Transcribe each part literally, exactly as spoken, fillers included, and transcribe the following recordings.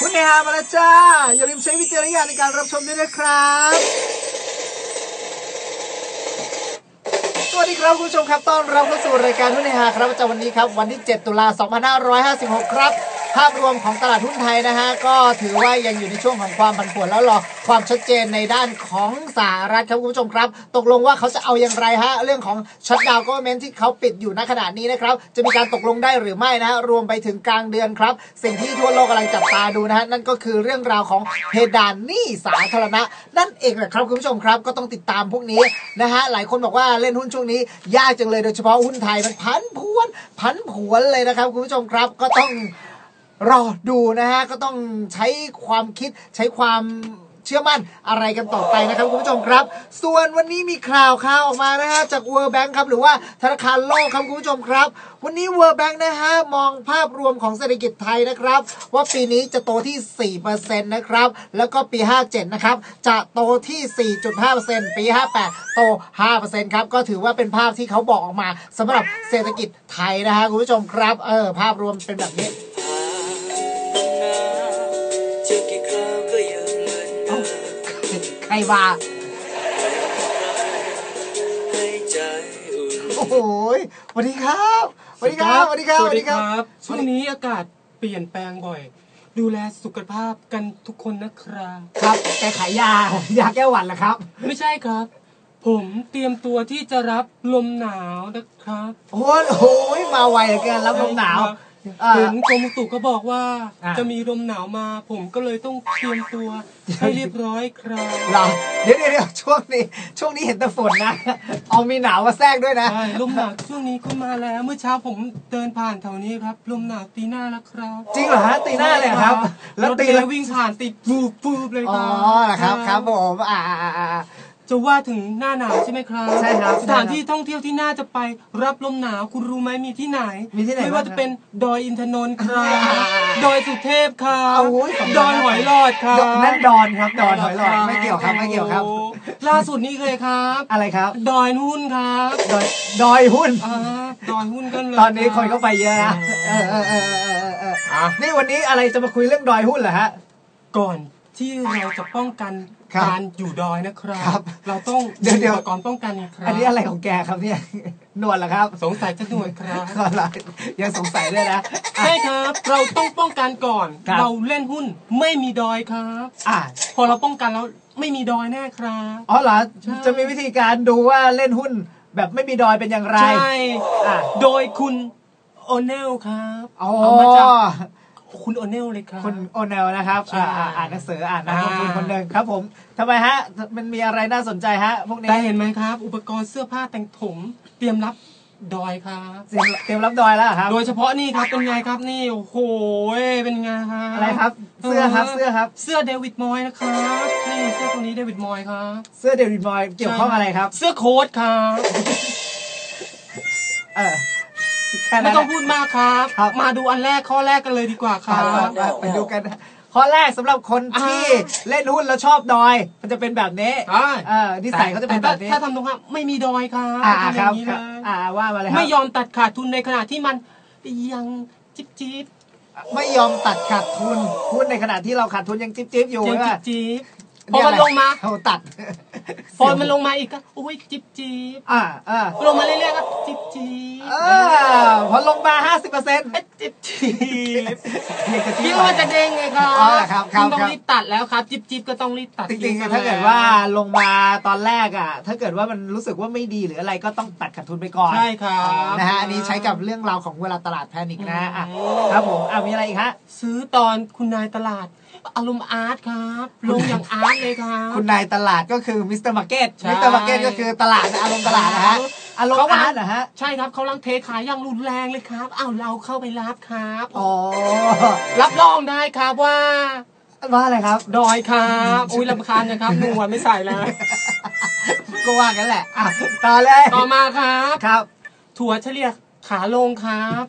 คุณเนฮามาแล้วจ้าอย่าลืมใช้วิจารณญาณในการรับชมด้วยนะครับสวัสดีครับคุณผู้ชมครับต้อนรับเข้าสู่รายการหุ้นเนฮาครับประจำวันนี้ครับวันที่เจ็ดตุลาคมสองพันห้าร้อยห้าสิบหกครับภาพรวมของตลาดหุ้นไทยนะฮะก็ถือว่ายังอยู่ในช่วงของความผันผวนแล้วรอความชัดเจนในด้านของสหรัฐครับคุณผู้ชมครับตกลงว่าเขาจะเอาอย่างไรฮะเรื่องของชัตดาวน์ก็เมนที่เขาปิดอยู่ณขณะนี้นะครับจะมีการตกลงได้หรือไม่นะฮะรวมไปถึงกลางเดือนครับสิ่งที่ทั่วโลกกำลังจับตาดูนะฮะนั่นก็คือเรื่องราวของเพดานหนี้สาธารณะนั่นเองแหละครับคุณผู้ชมครับก็ต้องติดตามพวกนี้นะฮะหลายคนบอกว่าเล่นหุ้นช่วงนี้ยากจังเลยโดยเฉพาะหุ้นไทยมันพันผวนพันผวนเลยนะครับคุณผู้ชมครับก็ต้องรอดูนะฮะก็ต้องใช้ความคิดใช้ความเชื่อมั่นอะไรกันต่อไปนะครับคุณผู้ชมครับส่วนวันนี้มีข่าวข่าวออกมานะฮะจาก World Bank ครับหรือว่าธนาคารโลกครับคุณผู้ชมครับวันนี้ World Bank นะฮะมองภาพรวมของเศรษฐกิจไทยนะครับว่าปีนี้จะโตที่ สี่เปอร์เซ็นต์ นะครับแล้วก็ปีห้าเจ็ดนะครับจะโตที่ สี่จุดห้าเปอร์เซ็นต์ ปีห้าแปดโต ห้าเปอร์เซ็นต์ ครับก็ถือว่าเป็นภาพที่เขาบอกออกมาสำหรับเศรษฐกิจไทยนะฮะคุณผู้ชมครับเออภาพรวมเป็นแบบนี้ใครว่าโอ้โหสวัสดีครับสวัสดีครับสวัสดีครับสวัสดีครับช่วงนี้อากาศเปลี่ยนแปลงบ่อยดูแลสุขภาพกันทุกคนนะครับครับแกขายยายาแก้หวัดเหรอครับไม่ใช่ครับผมเตรียมตัวที่จะรับลมหนาวนะครับโอ้โหมาไวเหลือเกินรับลมหนาวเห็นกรมอุตุก็บอกว่าจะมีลมหนาวมาผมก็เลยต้องเตรียมตัวให้เรียบร้อยครับหรอเดี๋ยวเดี๋ยวช่วงนี้ช่วงนี้เห็นแต่ฝนนะเอามีหนาวมาแทรกด้วยนะใช่ลมหนาวช่วงนี้ก็มาแล้วเมื่อเช้าผมเดินผ่านแถวนี้ครับลมหนาวตีหน้าแล้วครับจริงเหรอฮะตีหน้าเลยครับแล้วตีแล้ววิ่งผ่านติดฟูฟูเลยครับอ๋อครับครับผมอ่าจะว่าถึงหน้าหนาวใช่ไหมครับใช่ครับสถานที่ท่องเที่ยวที่น่าจะไปรับลมหนาวคุณรู้ไหมมีที่ไหนมีที่ไหนไม่ว่าจะเป็นดอยอินทนนท์ครับดอยสุเทพครับดอยหอยหลอดครับนั่นดอนครับดอนหอยหลอดไม่เกี่ยวครับไม่เกี่ยวครับล่าสุดนี้เลยครับอะไรครับดอยหุ้นครับดอยดอยหุ้นดอยหุ้นกันเลยตอนนี้คนก็ไปเยอะนะเออเออเออเออนี่วันนี้อะไรจะมาคุยเรื่องดอยหุ้นเหรอฮะก่อนที่เราจะป้องกันการอยู่ดอยนะครับเราต้องเดี๋ยวเดี๋ยวก่อนป้องกันครับอันนี้อะไรของแกครับเนี่ยหนวดเหรอครับสงสัยจะหนวดครับยังสงสัยด้วยนะใช่ครับเราต้องป้องกันก่อนเราเล่นหุ้นไม่มีดอยครับอ่าพอเราป้องกันแล้วไม่มีดอยแน่ครับอ๋อเหรอจะมีวิธีการดูว่าเล่นหุ้นแบบไม่มีดอยเป็นอย่างไรใช่โดยคุณโอเนลครับอ๋อคุณโอเนลเลยครับคุณโอเนลนะครับอ่าอ่านหนังสืออ่านนักลงทุนคนหนึ่งครับผมทำไมฮะมันมีอะไรน่าสนใจฮะพวกนี้ได้เห็นไหมครับอุปกรณ์เสื้อผ้าแต่งผมเตรียมรับดอยครับเตรียมรับดอยแล้วครับโดยเฉพาะนี่ครับเป็นไงครับนี่โอ้โหเป็นไงครับอะไรครับเสื้อครับเสื้อครับเสื้อเดวิดมอยนะครับนี่เสื้อตัวนี้เดวิดมอยครับเสื้อเดวิดมอยเกี่ยวข้องอะไรครับเสื้อโค้ทครับเออไม่ต้องพูดมากครับมาดูอันแรกข้อแรกกันเลยดีกว่าครับไปดูกันข้อแรกสำหรับคนที่เล่นหุ้นแล้วชอบดอยมันจะเป็นแบบนี้อ่านิสัยเขาจะเป็นแบบนี้ถ้าทำตรงครับไม่มีดอยครับอ่าครับอ่าว่ามาเลยครับไม่ยอมตัดขาดทุนในขณะที่มันยังจิ๊บจิ๊บไม่ยอมตัดขาดทุนหุ้นในขณะที่เราขาดทุนยังจิ๊บจิ๊บอยู่ยังจิ๊บจิ๊บพอมันลงมาเขาตัดพอมันลงมาอีกก็อุ้ยจิ๊บจิ๊บอ่าอ่าลงมาเรื่อยๆก็จิ๊บจิ๊บอ่าพอลงมาห้าสิบเปอร์เซ็นต์จิ๊บจิ๊บคิดว่าจะเด้งไงครับอ๋อครับครับต้องรีบตัดแล้วครับจิ๊บจิ๊บก็ต้องรีบตัดจริงๆถ้าเกิดว่าลงมาตอนแรกอ่ะถ้าเกิดว่ามันรู้สึกว่าไม่ดีหรืออะไรก็ต้องตัดขาดทุนไปก่อนใช่ครับนะฮะอันนี้ใช้กับเรื่องราวของเวลาตลาดแพนิคนะอ่ะครับผมอ่ะมีอะไรอีกฮะซื้อตอนคุณนายตลาดอารมณ์อาร์ตครับลงอย่างอาร์ตเลยครับคุณนายตลาดก็คือมิสเตอร์มาร์เก็ตมิสเตอร์มาร์เก็ตก็คือตลาดอารมณ์ตลาดนะฮะอารมณ์อาร์ตนะฮะใช่ครับเขาลังเทขายอย่างรุนแรงเลยครับอ้าวเราเข้าไปรับครับอ๋อรับรองได้ครับว่าว่าอะไรครับดอยครับอุ้ยรำคาญนะครับหนวดไม่ใส่แล้วก็ว่ากันแหละอ่ะต่อเลยต่อมาครับครับถั่วเฉลี่ยขาลงครับ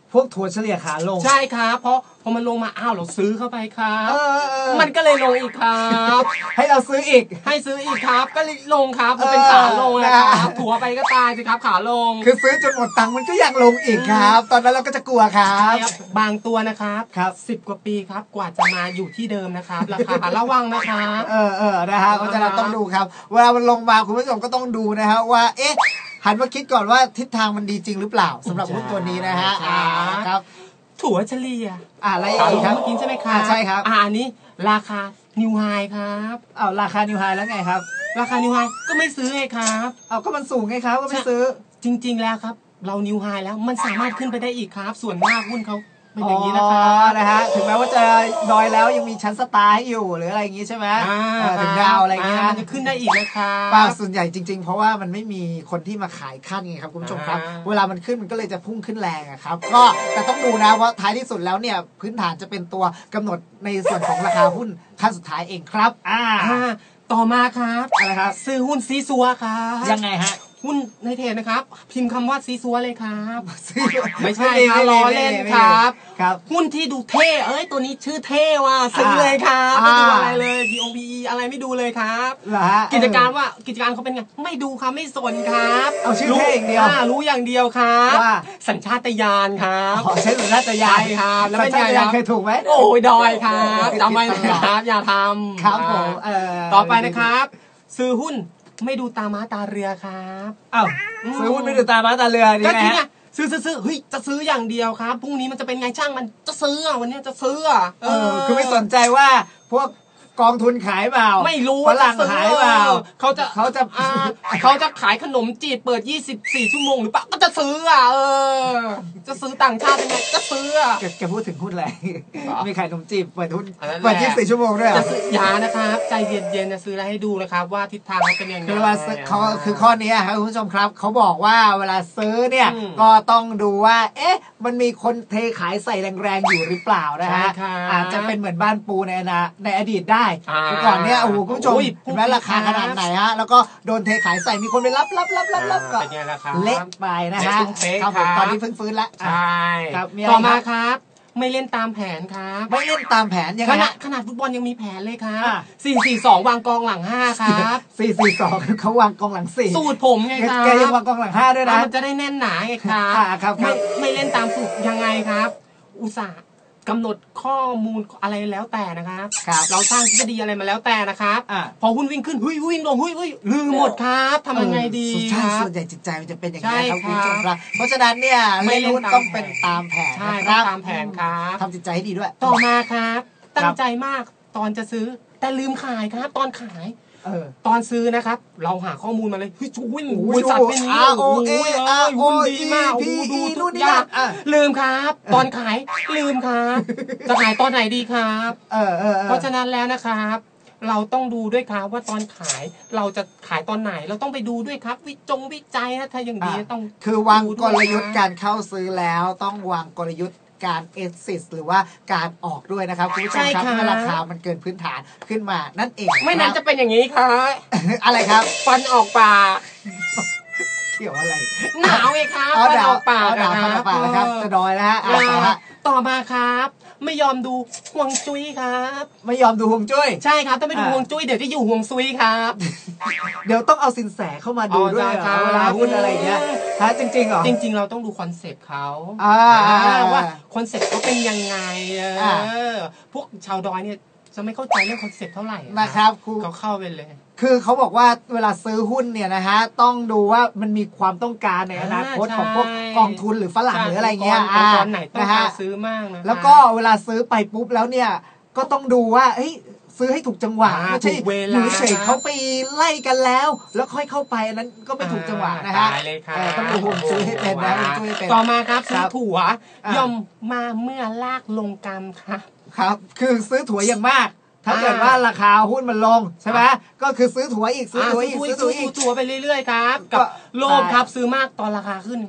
พวกถั่วเฉลี่ยขาลงใช่ครับเพราะพอมันลงมาอ้าวเราซื้อเข้าไปครับมันก็เลยลงอีกครับให้เราซื้ออีกให้ซื้ออีกครับก็เลยลงครับมันเป็นขาลงนะครับถั่วไปก็ตายสิครับขาลงคือซื้อจนหมดตังค์มันก็ยังลงอีกครับตอนนั้นเราก็จะกลัวครับบางตัวนะครับครับสิบกว่าปีครับกว่าจะมาอยู่ที่เดิมนะครับราคาระวังนะครับเออเออนะฮะเพราะฉะนั้นต้องดูครับเวลามันลงมาคุณผู้ชมก็ต้องดูนะฮะว่าเอ๊ะหันมาคิดก่อนว่าทิศทางมันดีจริงหรือเปล่าสำหรับหุ้นตัวนี้นะฮะครับถั่วเฉลี่ยอะไรอีกครับกินใช่ไหมครับใช่ครับอ่านี้ราคานิวไฮครับเอาราคานิวไฮแล้วไงครับราคานิวไฮก็ไม่ซื้อไงครับเอาก็มันสูงไงครับก็ไม่ซื้อจริงๆแล้วครับเรานิวไฮแล้วมันสามารถขึ้นไปได้อีกครับส่วนมากหุ้นเขาเป็นอย่างนี้นะครับนะฮะถึงแม้ว่าจะดอยแล้วยังมีชั้นสตาร์อยู่หรืออะไรอย่างนี้ใช่ไหมถึงดาวอะไรเงี้ยมันจะขึ้นได้อีกนะครับป้าส่วนใหญ่จริงๆเพราะว่ามันไม่มีคนที่มาขายขั้นไงครับคุณผู้ชมครับเวลามันขึ้นมันก็เลยจะพุ่งขึ้นแรงครับก็แต่ต้องดูนะว่าท้ายที่สุดแล้วเนี่ยพื้นฐานจะเป็นตัวกำหนดในส่วนของราคาหุ้นขั้นสุดท้ายเองครับอ่าต่อมาครับอะไรครับซื้อหุ้นซีซัวครับยังไงฮะหุ้นในเทรดนะครับพิมพ์คำว่าซีซัวเลยครับไม่ใช่ครับล้อเล่นครับครับหุ้นที่ดูเท่เอ้ยตัวนี้ชื่อเท่ว่ะซื้อเลยครับไม่ดูอะไรเลย พี โอ พี อี อะไรไม่ดูเลยครับกิจการว่ากิจการเขาเป็นไงไม่ดูครับไม่สนครับเอาชื่อเท่อย่างเดียวรู้อย่างเดียวครับว่าสัญชาตญาณครับขอใช้สัญชาตญาณครับแล้วเป็นไงครับเคยถูกไหมโอ้ยดอยครับจำไว้นะครับอย่าทำครับผมต่อไปนะครับซื้อหุ้นไม่ดูตาม้าตาเรือครับอ้าวซื้อหุ้นไม่ดูตาม้าตาเรือนี่ไงซื้อซื้อเฮ้ยจะซื้ออย่างเดียวครับพรุ่งนี้มันจะเป็นไงช่างมันจะซื้อวันนี้จะซื้อเออคือไม่สนใจว่าพวกกองทุนขายเปล่าไม่รู้ฝรั่งขายเปล่าเขาจะเขาจะเขาจะขายขนมจีบเปิดยี่สิบสี่ชั่วโมงหรือเปล่าก็จะซื้ออ่ะเออจะซื้อต่างชาติเป็นไงจะซื้ออ่ะแกพูดถึงหุ้นอะไรมีขายขนมจีบเปิดหุ้นเปิดยี่สิบสี่ชั่วโมงด้วยจะซื้อยานะครับใจเย็นๆจะซื้ออะไรให้ดูนะครับว่าทิศทางเขาเป็นยังไงคือว่าเขาคือข้อนี้ครับคุณผู้ชมครับเขาบอกว่าเวลาซื้อเนี่ยก็ต้องดูว่าเอ๊ะมันมีคนเทขายใส่แรงๆอยู่หรือเปล่านะฮะอาจจะเป็นเหมือนบ้านปูในในอดีตได้ก่อนเนี่ยโอ้โหคุณผู้ชมเห็นไหมราคาขนาดไหนฮะแล้วก็โดนเทขายใส่มีคนไปรับรับรับรับรับก็เละไปนะฮะครับผมตอนนี้เพิ่งฟื้นแล้วใช่ต่อมาครับไม่เล่นตามแผนครับไม่เล่นตามแผนยังไงขนาดขนาดฟุตบอลยังมีแผนเลยครับสี่สี่สองวางกองหลังห้าครับสี่สี่สองเขาวางกองหลังสี่สูตรผมไงครับแกยังวางกองหลังห้าด้วยนะมันจะได้แน่นหนาไงครับไม่ไม่เล่นตามสูตรยังไงครับอุตส่าห์กำหนดข้อมูลอะไรแล้วแต่นะครับเราสร้างทฤษฎีอะไรมาแล้วแต่นะครับพอหุ้นวิ่งขึ้นหุ้ยวิ่งลงหุ้ยหุ้ยลืมหมดครับทำยังไงดีครับส่วนใหญ่จิตใจมันจะเป็นอย่างนี้ครับคุณผู้ชมครับเพราะฉะนั้นเนี่ยไม่รู้ต้องเป็นตามแผนนะครับตามแผนครับทำจิตใจให้ดีด้วยต่อมาครับตั้งใจมากตอนจะซื้อแต่ลืมขายครับตอนขายตอนซื้อนะครับเราหาข้อมูลมาเลยเฮ้ยหุ้นบริษัทเป็นนี้โอ้ยหุ้นดีมากดูดูทุกอย่างลืมครับตอนขายลืมครับจะขายตอนไหนดีครับเพราะฉะนั้นแล้วนะครับเราต้องดูด้วยครับว่าตอนขายเราจะขายตอนไหนเราต้องไปดูด้วยครับวิจงวิจัยนะถ้าอย่างดีต้องคือวางกลยุทธ์การเข้าซื้อแล้วต้องวางกลยุทธ์การ exit หรือว่าการออกด้วยนะครับคุณผู้ชมครับเมื่อราคามันเกินพื้นฐานขึ้นมานั่นเองไม่นั้นจะเป็นอย่างนี้ครับอะไรครับฟันออกปากเกี่ยวอะไรหนาวไงครับฟันออกปากหนาวฟันออกปากนะครับจะดอยนะฮะต่อมาครับไม่ยอมดูห่วงจุ้ยครับไม่ยอมดูห่วงจุ้ยใช่ครับถ้าไม่ดูห่วงจุ้ยเดี๋ยวจะอยู่ห่วงซุยครับเดี๋ยวต้องเอาสินแสเข้ามาดูด้วยเวลาหุ้นอะไรเงี้ยฮะจริงๆเหรอจริงๆเราต้องดูคอนเซ็ปต์เขาว่าคอนเซ็ปต์เขาเป็นยังไงพวกชาวดอยเนี่ยจะไม่เข้าใจเรื่องคอนเซ็ปต์เท่าไหร่นะครับเขาเข้าไปเลยคือเขาบอกว่าเวลาซื้อหุ้นเนี่ยนะฮะต้องดูว่ามันมีความต้องการในอนาคตของพวกกองทุนหรือฝรั่งหรืออะไรเงี้ยอ่านะฮะซื้อมากนะแล้วก็เวลาซื้อไปปุ๊บแล้วเนี่ยก็ต้องดูว่าเฮ้ยซื้อให้ถูกจังหวะไม่ใช่หรือเฉยเขาไปไล่กันแล้วแล้วค่อยเข้าไปอันนั้นก็ไม่ถูกจังหวะนะฮะต้องดูห่วงจุ้ยให้เป็นนะห่วงจุ้ยให้เป็นต่อมาครับซื้อถั่วย่อมมาเมื่อลากลงกรรมครับครับคือซื้อถั่วอย่างมากถ้าเกิดว่าราคาหุ้นมันลงใช่ไหมก็คือซื้อถั่วอีกซื้อถั่วอีกซื้อถั่วไปเรื่อยๆครับกับโลภครับซื้อมากตอนราคาขึ้นครับ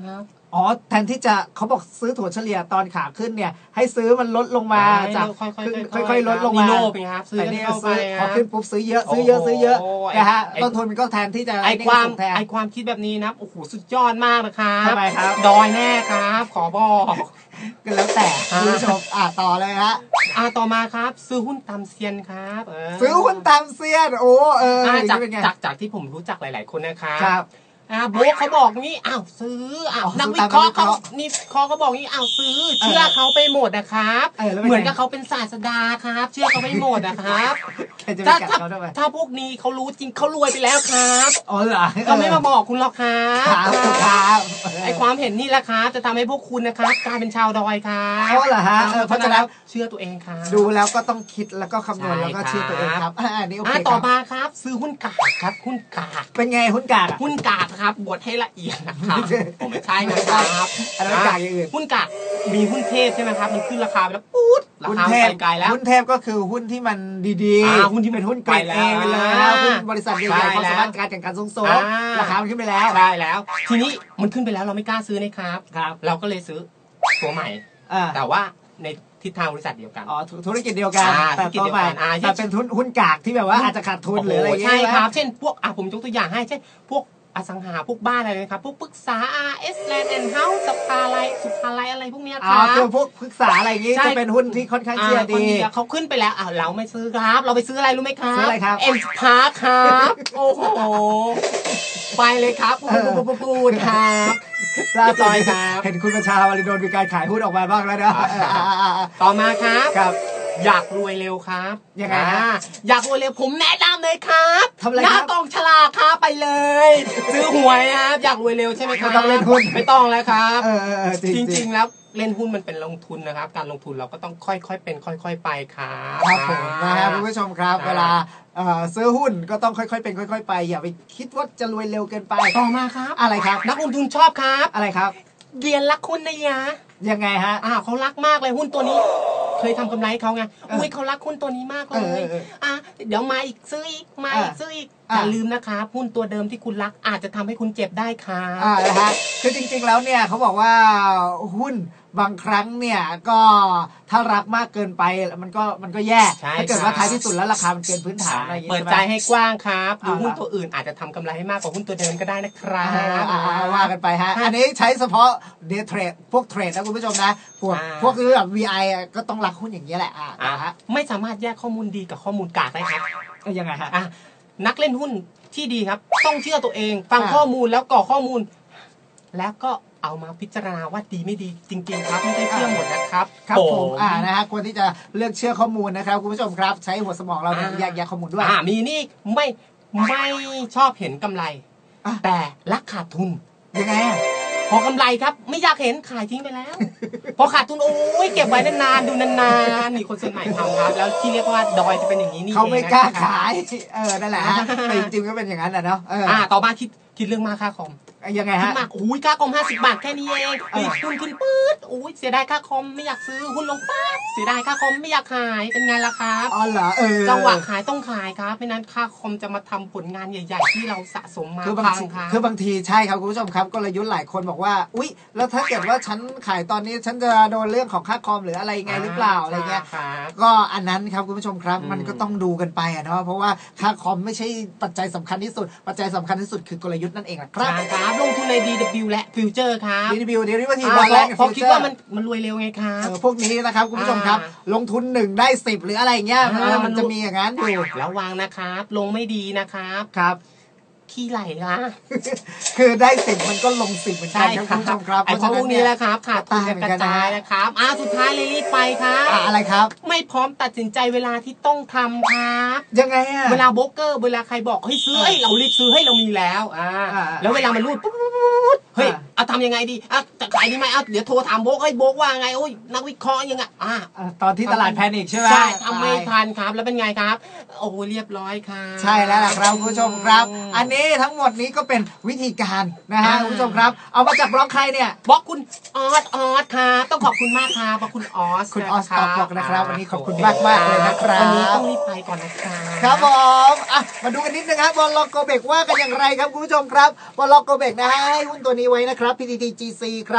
อ๋อแทนที่จะเขาบอกซื้อถั่วเฉลี่ยตอนขาขึ้นเนี่ยให้ซื้อมันลดลงมาจากค่อยๆลดลงมาแต่นี่ซื้อพอขึ้นปุ๊บซื้อเยอะซื้อเยอะซื้อเยอะนะฮะต้นทุนมันก็แทนที่จะไอความไอความคิดแบบนี้นะโอ้โหสุดยอดมากนะครับทำไมครับดอยแน่ครับขอบอกก็แล้วแต่คุณผู้ชมอ่ะต่อเลยฮะอ่าต่อมาครับซื้อหุ้นตามเซียนครับซื้อหุ้นตามเซียนโอ้เออจากจากจากที่ผมรู้จักหลายๆคนนะครับครับอ่าโบ๊คเขาบอกนี่อ้าวซื้ออ้าวนักวิเคราะห์เขานี่คอเขาบอกนี่อ้าวซื้อเชื่อเขาไปหมดนะครับเหมือนกับเขาเป็นศาสดาครับเชื่อเขาไปหมดนะครับถ้าถ้าพวกนี้เขารู้จริงเขารวยไปแล้วครับอ๋อเหรอก็ไม่มาบอกคุณหรอกครับครับไอความเห็นนี่แหละครับจะทำให้พวกคุณนะครับกลายเป็นชาวดอยครับเพราะเหรอฮะเพราะฉะนั้นเชื่อตัวเองครับดูแล้วก็ต้องคิดแล้วก็คำนวณแล้วก็เชื่อตัวเองครับอันนี้โอเคต่อมาครับซื้อหุ้นกากครับหุ้นกากเป็นไงหุ้นกากหุ้นกากครับบดให้ละเอียดนะครับผมไม่ใช่นะครับอันนั้นกากอย่างอื่นหุ้นกากมีหุ้นเทพใช่ไหมครับมันขึ้นราคาไปแล้วปุ๊ดราคาไปไกลแล้วหุ้นเทพก็คือหุ้นที่มันดีๆหุ้นที่เป็นหุ้นเกรดเอไปแล้วหุ้นบริษัทใหญ่ๆความสามารถการแข่งขันสูงๆราคามันขึ้นไปแล้วใช่แล้วทีนี้มันขึ้นไปแล้วเราไม่กล้าซื้อนะครับเราก็เลยซื้อตัวใหม่แต่ว่าในทิศทางบริษัทเดียวกันอ๋อธุรกิจเดียวกันแต่ตัวใหม่แต่เป็นหุ้นกากที่แบบว่าอาจจะขาดทุนหรืออะไรอย่างเงี้ยใช่ครับเช่นพวกอ่ะผมยกตัวอย่างให้เช่นพวกอสังหาพวกบ้านอะไรนะครับพวกปรึกษา อาร์ เอส Land and House สภาไลสุภาไลอะไรพวกนี้ครับคือพวกปรึกษาอะไรอย่างงี้จะเป็นหุ้นที่ค่อนข้างเชื่อดีเขาขึ้นไปแล้วอ่ะเราไม่ซื้อครับเราไปซื้ออะไรรู้ไหมครับซื้ออะไรครับเอ็มพาร์คครับโอ้โหไปเลยครับพูดพูดพูดครับล่าสุดเห็นคุณประชาวริโดนมีการขายหุ้นออกมาบ้างแล้วนะต่อมาครับครับอยากรวยเร็วครับยังไงอยากรวยเร็วผมแนะนำเลยครับทำอะไรหน้ากองฉลากครับไปเลยซื้อหวยครับอยากรวยเร็วใช่ไหมครับไม่ต้องเล่นหุ้นไม่ต้องแล้วครับจริงๆแล้วเล่นหุ้นมันเป็นลงทุนนะครับการลงทุนเราก็ต้องค่อยๆเป็นค่อยๆไปครับครับผมนะครับคุณผู้ชมครับเวลาซื้อหุ้นก็ต้องค่อยๆเป็นค่อยๆไปอย่าไปคิดว่าจะรวยเร็วเกินไปต่อมาครับอะไรครับนักลงทุนชอบครับอะไรครับเรียนรักหุ้นนะยะยังไงฮะอ่าเขารักมากเลยหุ้นตัวนี้เคยทำกำไรเขาไงอุ้ยเขารักหุ้นตัวนี้มากเลยอ่ะเดี๋ยวมาอีกซื้ออีกมาอีกซื้ออีกอย่าลืมนะครับหุ้นตัวเดิมที่คุณรักอาจจะทำให้คุณเจ็บได้ครับอ่านะฮะคือจริงๆแล้วเนี่ยเขาบอกว่าหุ้นบางครั้งเนี่ยก็ถ้ารักมากเกินไปมันก็มันก็แย่ถ้าเกิดว่าท้ายที่สุดแล้วราคามันเกินพื้นฐานอะไรอย่างเงี้ยเปิดใจให้กว้างครับดูหุ้นตัวอื่นอาจจะทำกำไรให้มากกว่าหุ้นตัวเดิมก็ได้นะครับว่ากันไปฮะอันนี้ใช้เฉพาะเดย์เทรดพวกเทรดนะคุณผู้ชมนะพวกพวกคือแบบ วี ไอ ก็ต้องรักหุ้นอย่างนี้แหละอ่าไม่สามารถแยกข้อมูลดีกับข้อมูลกากได้ครับยังไงฮะนักเล่นหุ้นที่ดีครับต้องเชื่อตัวเองฟังข้อมูลแล้วกรอกข้อมูลแล้วก็เอามาพิจารณาว่าดีไม่ดีจริงๆครับไม่ได้เชื่อหมดนะครับครับผมอ่านะฮะควรที่จะเลือกเชื่อข้อมูลนะครับคุณผู้ชมครับใช้หัวสมองเราเนี่ยแยกแยะข้อมูลด้วยอ่ามีนี่ไม่ไม่ชอบเห็นกำไรแต่รักขาดทุนยังไงพอกำไรครับไม่อยากเห็นขายทิ้งไปแล้วพอขาดทุนโอ้ยเก็บไว้นานๆดูนานๆนี่คนส่วนใหม่ทำครับแล้วที่เรียกว่าดอยจะเป็นอย่างนี้นี่เขาไม่กล้าขายเออนั่นแหละแต่จริงๆก็เป็นอย่างนั้นแหละเนาะอ่าต่อมาคิดคิดเรื่องมาค่าคอมยังไงฮะมากอุ้ยค่าคอมห้าสิบบาทแค่นี้เองหุ้นขึ้นปื๊ดอุ้ยเสียดายค่าคอมไม่อยากซื้อหุ้นลงป๊าดเสียดายค่าคอมไม่อยากขายเป็นไงล่ะครับอ๋อเหรอเออจังหวะขายต้องขายครับไม่นั้นค่าคอมจะมาทำผลงานใหญ่ๆที่เราสะสมมาคือบางทีคือบางทีใช่ครับคุณผู้ชมครับกลยุทธ์หลายคนบอกว่าอุ๊ยแล้วถ้าเกิดว่าฉันขายตอนนี้ฉันจะโดนเรื่องของค่าคอมหรืออะไรไงหรือเปล่าอะไรเงี้ยก็อันนั้นครับคุณผู้ชมครับมันก็ต้องดูกันไปอะเนาะเพราะว่าค่าคอมไม่ใช่ปัจจัยสำคัญที่สุดปัจจัยสำคัญที่สุดคือกลยุทธ์นั่นเองนะครับครับลงทุนใน ดี ดับเบิลยู และฟิวเจอร์ครับดี ดับเบิลยู เดี๋ยวนี้ว่าทีบอลแรกเพราะคิดว่ามันมันรวยเร็วไงครับพวกนี้นะครับคุณผู้ชมครับลงทุนหนึ่งได้สิบหรืออะไรเงี้ยมันจะมีอย่างนั้นอยู่ระวังนะครับลงไม่ดีนะครับครับขี้ไหลนะคือได้สิบมันก็ลงสิบเหมือนกันครับคุณผู้ชมครับไอ้พวกนี้แหละครับขาดทุนกระจายนะครับอ่าสุดท้ายเลยรีบไปครับอะไรครับไม่พร้อมตัดสินใจเวลาที่ต้องทำครับยังไงอะเวลาโบรกเกอร์เวลาใครบอกเฮ้ยซื้อเฮ้ยเรารีบซื้อให้เรามีแล้วอ่าแล้วเวลามันรูดปุ๊บเฮ้ยเอาทำยังไงดีอ่ะจะขายดีไหมอ่ะเดี๋ยวโทรถามโบรกเฮ้ยโบรกว่าไงโอ้ยนักวิเคราะห์ยังไงอ่าตอนที่ตลาดแพนิคใช่ไหมใช่ทำไม่ทันครับแล้วเป็นไงครับโอ้เรียบร้อยครับใช่แล้วล่ะครับคุณผู้ชมครับอันนี้ทั้งหมดนี้ก็เป็นวิธีการนะฮะคุณผู้ชมครับเอามาจากบล็อกใครเนี่ยบล็อกคุณออสออสครับต้องขอบคุณมากครับขอบคุณออสคุณออสตอบบอกนะครับวันนี้ขอบคุณมากมากเลยนะครับวันนี้ต้องรีบไปก่อนนะครับครับผมอ่ะมาดูกันนิดนึงครับบอลล็อกโกเบกว่ากันอย่างไรครับคุณผู้ชมครับบอลล็อกโกเบกนะฮะให้หุ้นตัวนี้ไว้นะครับ พี ที ที จี ซี ครับ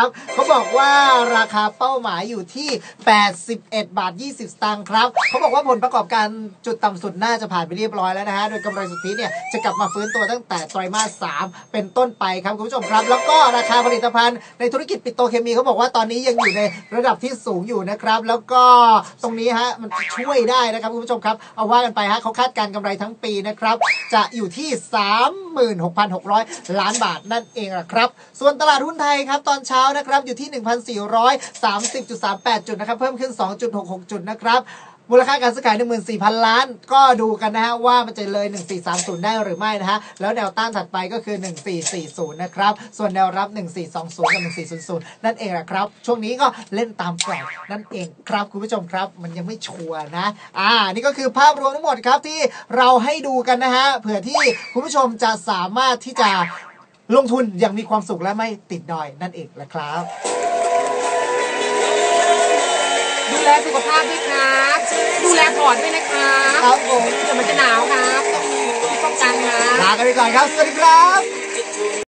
ครับเขาบอกว่าราคาเป้าหมายอยู่ที่แปดสิบเอ็ดบาทยี่สิบสตางค์ครับเขาบอกว่าผลประกอบการจุดต่ำสุดน่าจะผ่านไปเรียบร้อยแล้วนะฮะโดยกำไรสุทธิเนี่ยจะกลับมาฟื้นตัวตั้งแต่ไตรมาสสามเป็นต้นไปครับคุณผู้ชมครับแล้วก็ราคาผลิตภัณฑ์ในธุรกิจปิโตรเคมีเขาบอกว่าตอนนี้ยังอยู่ในระดับที่สูงอยู่นะครับแล้วก็ตรงนี้ฮะมันช่วยได้นะครับคุณผู้ชมครับเอาว่ากันไปฮะเขาคาดการกำไรทั้งปีนะครับจะอยู่ที่ สามหมื่นหกพันหกร้อย ล้านบาทนั่นเองล่ะครับส่วนตลาดหุ้นไทยครับตอนเช้านะครับอยู่ที่ หนึ่งพันสี่ร้อยสามสิบจุดสามแปด จุดนะครับเพิ่มขึ้น สองจุดหกหก จุดนะครับมูลค่าการซื้อขาย หนึ่งหมื่นสี่พัน ล้านก็ดูกันนะฮะว่ามันจะเลยหนึ่งพันสี่ร้อยสามสิบได้หรือไม่นะฮะแล้วแนวต้านถัดไปก็คือหนึ่งพันสี่ร้อยสี่สิบนะครับส่วนแนวรับหนึ่งพันสี่ร้อยยี่สิบกับหนึ่งพันสี่ร้อยนั่นเองแหละครับช่วงนี้ก็เล่นตามกรอบนั่นเองครับคุณผู้ชมครับมันยังไม่ชัวร์นะอ่านี่ก็คือภาพรวมทั้งหมดครับที่เราให้ดูกันนะฮะเผื่อที่คุณผู้ชมจะสามารถที่จะลงทุนอย่างมีความสุขและไม่ติดดอยนั่นเองแหละครับดูแลสุขภาพด้วยครับดูแลปอดด้วยนะครับครับผมเดี๋ยวมันจะหนาวครับต้องมีป้องกันนะลากันไปก่อนครับสวัสดีครับ